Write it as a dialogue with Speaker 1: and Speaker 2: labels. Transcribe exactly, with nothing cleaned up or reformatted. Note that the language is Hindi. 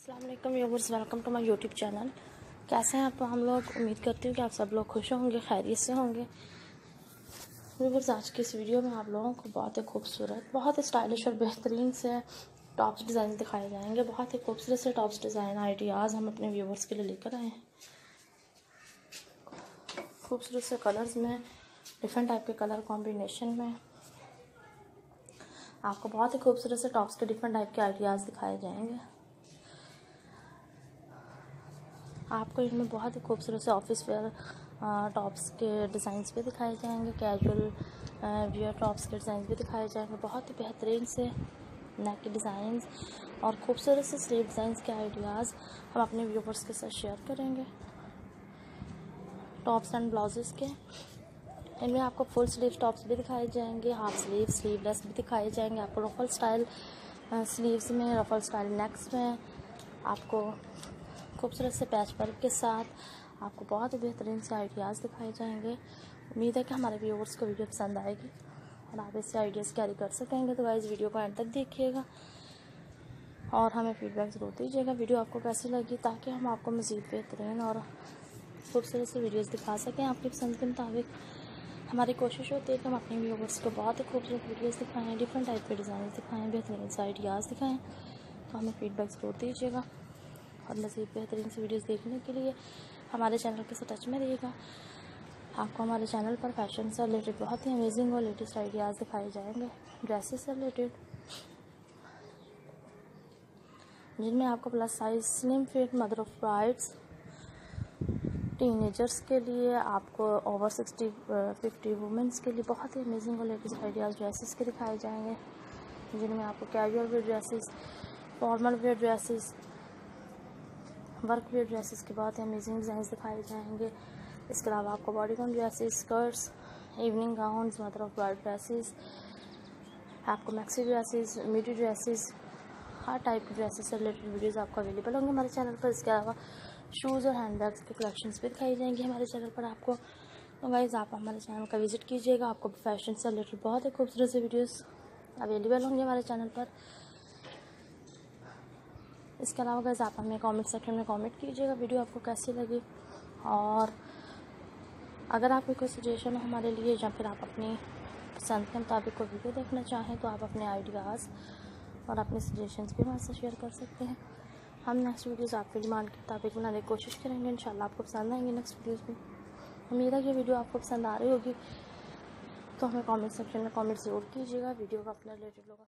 Speaker 1: अस्सलाम वालेकुम viewers, welcome to my YouTube channel. कैसे हैं आप? हम लोग उम्मीद करती हूँ कि आप सब लोग खुश होंगे, खैरियत से होंगे। व्यूअर्स, आज की इस वीडियो में आप लोगों को बहुत ही खूबसूरत, बहुत ही स्टाइलिश और बेहतरीन से टॉप्स डिज़ाइन दिखाए जाएंगे। बहुत ही खूबसूरत से टॉप्स डिज़ाइन आइडियाज़ हम अपने व्यूअर्स के लिए लेकर आए हैं। खूबसूरत से कलर्स में, डिफरेंट टाइप के कलर कॉम्बिनेशन में आपको बहुत ही खूबसूरत से टॉप्स के डिफरेंट टाइप के आइडियाज़ दिखाए जाएंगे। आपको इनमें बहुत ही खूबसूरत से ऑफिस वेयर टॉप्स के डिज़ाइंस भी दिखाए जाएंगे, कैजुअल वियर टॉप्स के डिज़ाइन भी दिखाए जाएंगे। बहुत ही बेहतरीन से नेक के डिज़ाइंस और खूबसूरत से स्लीव डिज़ाइंस के आइडियाज़ हम अपने व्यूवर्स के साथ शेयर करेंगे। टॉप्स एंड ब्लाउजेस के इनमें आपको फुल स्लीव टॉप्स भी दिखाए जाएंगे, हाफ स्लीव, स्लीवलेस भी दिखाए जाएंगे। आपको रफल स्टाइल स्लीव्स में, रफल स्टाइल नेक्स में आपको खूबसूरत से पैच वर्क के साथ आपको बहुत ही बेहतरीन से आइडियाज़ दिखाए जाएंगे। उम्मीद है कि हमारे व्यूअर्स को वीडियो पसंद आएगी और आप इससे आइडियाज़ कैरी कर सकेंगे। तो गाइस, वीडियो को एंड तक देखिएगा और हमें फीडबैक ज़रूर दीजिएगा वीडियो आपको कैसी लगी, ताकि हम आपको मज़ीद बेहतरीन और खूबसूरत से वीडियोज़ दिखा सकें आपकी पसंद के मुताबिक। हमारी कोशिश होती है कि हम अपने व्यूअर्स को बहुत ही खूबसूरत वीडियोज़ दिखाएँ, डिफरेंट टाइप के डिज़ाइन दिखाएँ, बेहतरीन से आइडियाज़ दिखाएँ। तो हमें फीडबैक ज़रूर दीजिएगा और मज़ीद बेहतरीन सी वीडियोज़ देखने के लिए हमारे चैनल के साथ टच में रहिएगा। आपको हमारे चैनल पर फैशन से रिलेटेड बहुत ही अमेजिंग और लेटेस्ट आइडियाज़ दिखाए जाएंगे, ड्रेसेस से रिलेटेड, जिनमें आपको plus size, slim fit, mother of brides, teenagers के लिए, आपको ओवर सिक्सटी फिफ्टी वुमेंस के लिए बहुत ही अमेजिंग और लेटेस्ट आइडियाज़ ड्रेसेस के दिखाए जाएंगे, जिनमें आपको casual wear dresses, formal wear dresses, work wear dresses के बहुत ही अमेजिंग डिज़ाइन दिखाए जाएंगे। इसके अलावा आपको bodycon dresses, skirts, evening gowns, mother of bride dresses, आपको मैक्सी ड्रेसेस, मिडी ड्रेसेस, हर टाइप की ड्रेसेस से रिलेटेड वीडियोज़ आपको अवेलेबल होंगे हमारे चैनल पर। इसके अलावा शूज़ और हैंडबैग्स के कलेक्शंस भी दिखाई जाएंगे हमारे चैनल पर आपको। तो गाइस, आप हमारे चैनल का विजिट कीजिएगा, आपको फैशन से रिलेटेड बहुत ही खूबसूरत से वीडियोज़ अवेलेबल होंगे हमारे चैनल पर। इसके अलावा गाइस, आप हमें कमेंट सेक्शन में कमेंट कीजिएगा वीडियो आपको कैसी लगी, और अगर आपको कोई सजेशन हो हमारे लिए या फिर आप अपनी पसंद के मुताबिक कोई वीडियो देखना चाहें, तो आप अपने आइडियाज़ और अपने सजेशंस भी हमारे साथ शेयर कर सकते हैं। हम नेक्स्ट वीडियोज़ आपकी डिमांड के मुताबिक बनाने की कोशिश करेंगे। इंशाल्लाह आपको पसंद आएंगे नेक्स्ट वीडियोज़ भी। उम्मीद है कि वीडियो आपको पसंद आ रही होगी, तो हमें कमेंट सेक्शन में कमेंट ज़रूर कीजिएगा वीडियो का अपने रिलेटेड लोग